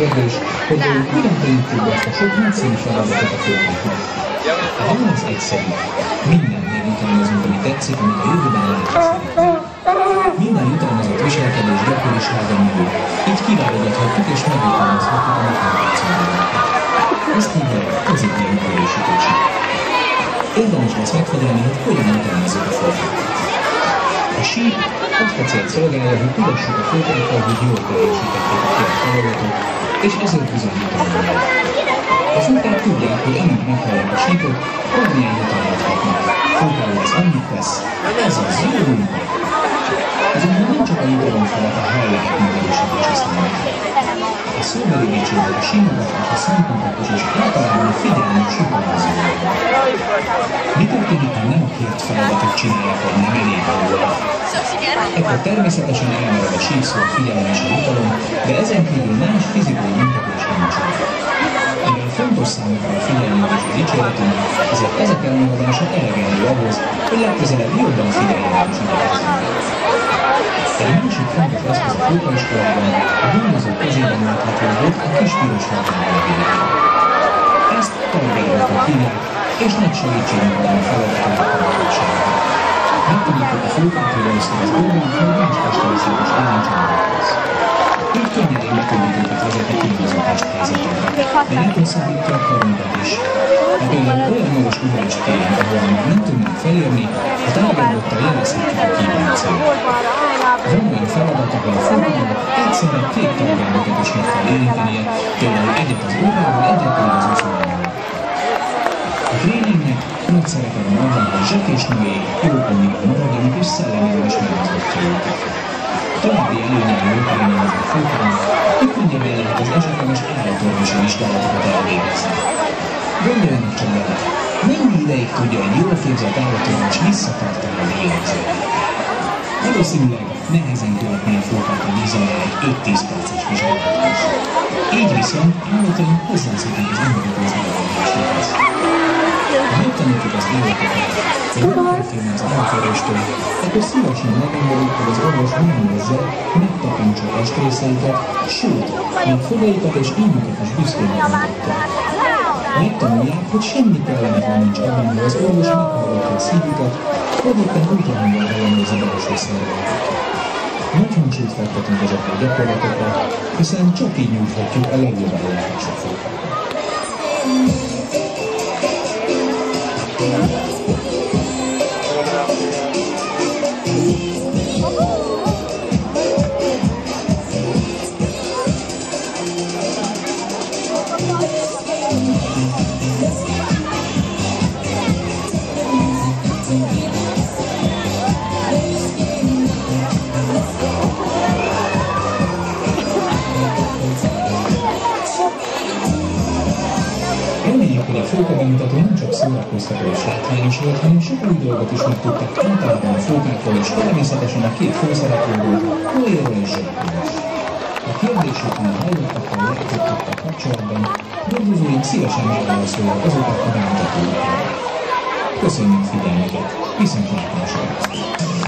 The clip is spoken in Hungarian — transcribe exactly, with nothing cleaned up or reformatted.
kérdés, hogy hogyan könnyítjük be ezt a sok nagyszínű feladatot a fókáknak. A válasz egyszerű. Mindennel jutalmazunk, ami tetszik, amit a jövőben lehet hasonlítani. Minden jutalmazott viselkedés gyakorisága nő. Így kiválogathatjuk és megjutalmazhatjuk, amit nem tetszünk. Ezt hívják pozitív megerősítésnek. Érdemes lesz megfigyelni, hogy hogyan jutalmazzuk a fókákat. A síp azt a célt szolgálja, hogy tudassuk a fókákkal, hogy jól teljesítették a kért feladatot, és ezért bizony jutalmazzuk. A fókák tudják, hogy amíg meghallják a sípot, valamilyen jutalmat kapnak. Fókáról ez annyit vesz, ez az jó munka. Azonban nem csak a jutalom felett a hely lehet megerősítés aztán. A szóbeli dicséret, a simogatás, a szemkontaktus és általában a figyelmet jutalmazóan. Mi történik, ha nem a kért feladatot csinálják, vagy nem elég jól? Ekkor természetesen elmarad a sípszó, a figyelem és a jutalom, de ezen kívül más fizikai munkatés nincsen. Mivel fontos számukra a figyelmünk és a dicséretünk, ezért ezek elmaradása elegendő ahhoz, hogy legközelebb jobban figyeljenek és igazoljanak. Egy másik fontos eszköz a fókaiskolában a gondozók kezében látható volt a kis piros határológépe. Ezt tanulmányokat hívják, és nagy segítségünk van a feladatok a tanulmányokságban. Megtanítjuk a fókát, hogy először az óvónak, hogy más testországos ellencsapatokhoz. Így könnyedén meg tudjuk őket vezetni különböző testhelyzetekre, de elhosszabbítja a karunkat is. Ha például olyan magas ugrást kérünk, ahol már nem tudnánk felérni, a tárgyalottal jelezhetjük a kívánt célt. Van olyan feladat, ahol a fókának egyszerre két tárgyalókat is meg kell érintenie, például egyet az óráról, egyet pedig az uszonával. A tréningnek nagy szerepe van abban, hogy zsek és nőjék jó kondikban maradjanak és szellemileg is megmozgatja őket. További előnyei jó tréningezett fókának, hogy könnyebben lehet az esetleges állatorvosi vizsgálatokat elvégezni. Gondoljanak csak bele, mennyi ideig tudja egy jól képzett állatorvos visszatartani a lélegzőt? Valószínűleg nehezen követni a fókát a víz alá egy öt-tíz perces vizsgálathoz. Így viszont állataink hozzászoknak az emberek az elvárásokhoz. Ha megtanítjuk az állatokat, hogy nem kell félni az állatorvostól, akkor szívesen megengedik, hogy az orvos megnézze, megtapintsa a testrészeiket, sőt, még fogaikat és ínyukat is büszkén megmutatja. Megtanulják, hogy semmi kellemetlen nincs abban, hogy az orvos meghallgatja a szívüket, vagy éppen ultrahanggal ellenőrzi belső szerveiket. Nagy hangsúlyt fektetünk ezekre a gyakorlatokra, hiszen csak így nyújthatjuk a legjobb ellátást a fókáknak. Reméljük, hogy a fókabemutató nem csak szórakoztató és látványos volt, hanem sok új dolgot is megtudtak általában a fókákról, és természetesen a két főszereplőről, Chloe-ról és Jackről is. A kérdéseknél hallottakkal, látottakkal kapcsolatban dolgozóink szívesen megválaszolják azokat a bemutatóikra. Köszönjük figyelmüket! Viszontlátásra!